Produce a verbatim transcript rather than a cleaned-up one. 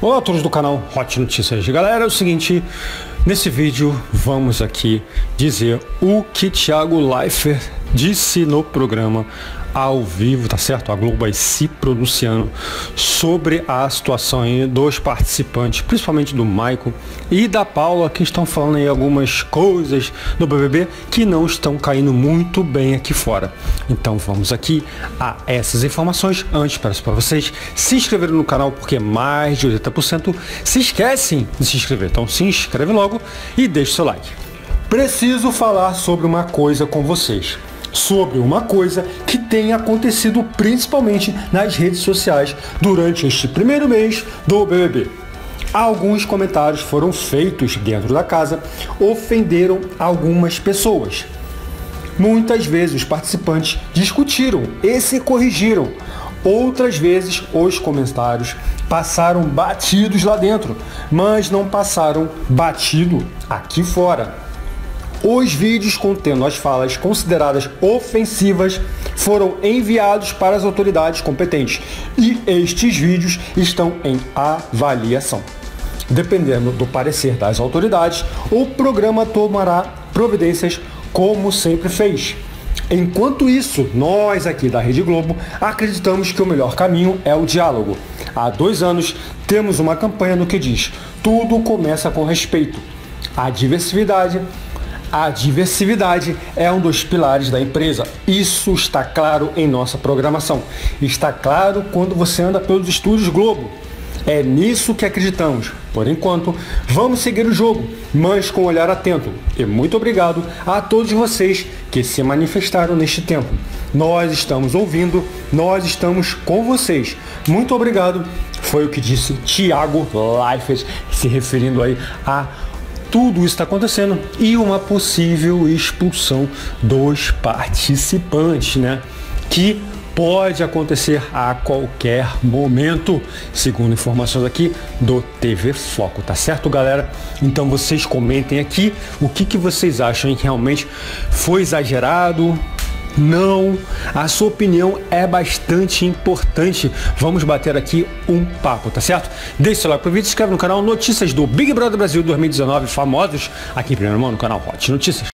Olá a todos do canal Hot Notícias. Galera, é o seguinte, nesse vídeo vamos aqui dizer o que Thiago Leifert disse no programa ao vivo, tá certo? A Globo aí se pronunciando sobre a situação aí dos participantes, principalmente do Michael e da Paula, que estão falando aí algumas coisas do B B B que não estão caindo muito bem aqui fora. Então vamos aqui a essas informações. Antes, peço para vocês se inscreverem no canal, porque mais de oitenta por cento se esquecem de se inscrever. Então se inscreve logo e deixe seu like. Preciso falar sobre uma coisa com vocês. Sobre uma coisa que tem acontecido principalmente nas redes sociais durante este primeiro mês do B B B. Alguns comentários foram feitos dentro da casa, ofenderam algumas pessoas. Muitas vezes os participantes discutiram e se corrigiram. Outras vezes os comentários passaram batidos lá dentro, mas não passaram batido aqui fora. Os vídeos contendo as falas consideradas ofensivas foram enviados para as autoridades competentes e estes vídeos estão em avaliação. Dependendo do parecer das autoridades, o programa tomará providências como sempre fez. Enquanto isso, nós aqui da Rede Globo acreditamos que o melhor caminho é o diálogo. Há dois anos temos uma campanha no que diz: tudo começa com respeito. A diversidade A diversidade é um dos pilares da empresa. Isso está claro em nossa programação. Está claro quando você anda pelos estúdios Globo. É nisso que acreditamos. Por enquanto, vamos seguir o jogo, mas com um olhar atento. E muito obrigado a todos vocês que se manifestaram neste tempo. Nós estamos ouvindo, nós estamos com vocês. Muito obrigado. Foi o que disse Thiago Leifert, se referindo aí a tudo isso está acontecendo e uma possível expulsão dos participantes, né? Que pode acontecer a qualquer momento, segundo informações aqui do T V Foco, tá certo, galera? Então vocês comentem aqui o que, que vocês acham, hein? Que realmente foi exagerado? Não, a sua opinião é bastante importante. Vamos bater aqui um papo, tá certo? Deixe seu like pro vídeo, se inscreve no canal Notícias do Big Brother Brasil dois mil e dezenove, famosos, aqui em primeira mão no canal Hot Notícias.